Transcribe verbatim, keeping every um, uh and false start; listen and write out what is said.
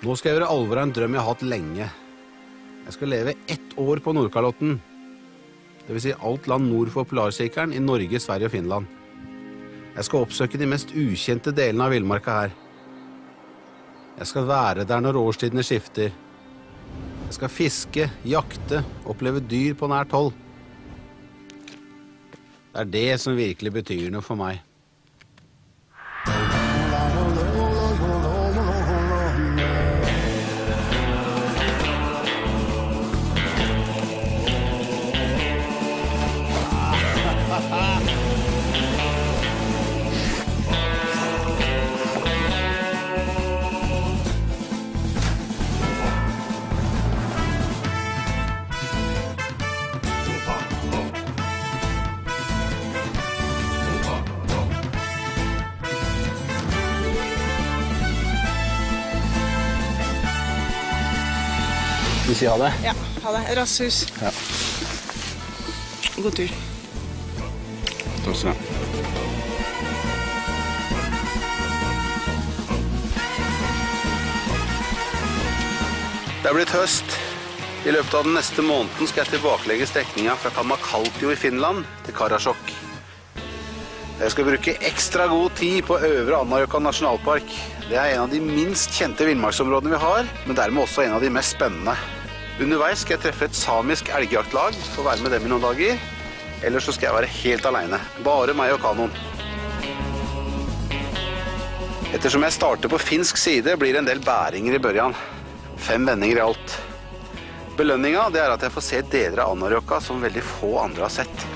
Nå skal jeg gjøre alvor av en drøm jeg har hatt lenge. Jeg skal leve ett år på Nordkalotten. Det vil si alt land nord for Polarsirkelen i Norge, Sverige og Finland. Jeg skal oppsøke de mest ukjente delene av villmarka her. Jeg skal være der når årstidene skifter. Jeg skal fiske, jakte, oppleve dyr på nært hold. Det er det som virkelig betyr noe for meg. Vi sier ha det? Ja, ha det. Rasshus. Ja. God tur. Takk skal du ha. Det er blitt høst. I løpet av den neste måneden skal jeg tilbakelegge strekningen fra Kamakaltio i Finland til Karasjok. Jeg skal bruke ekstra god tid på Øvre Anárjohka nasjonalpark. Det er en av de minst kjente villmarksområdene vi har, men dermed også en av de mest spennende. Underveis skal jeg treffe et samisk elgjaktlag og være med dem i noen dager. Ellers så skal jeg være helt alene. Bare meg og kanoen. Ettersom jeg starter på finsk side, blir det en del bæringer i børjan. Fem vendinger i alt. Belønninga det er at jeg får se deler av Anárjohka som veldig få andre har sett.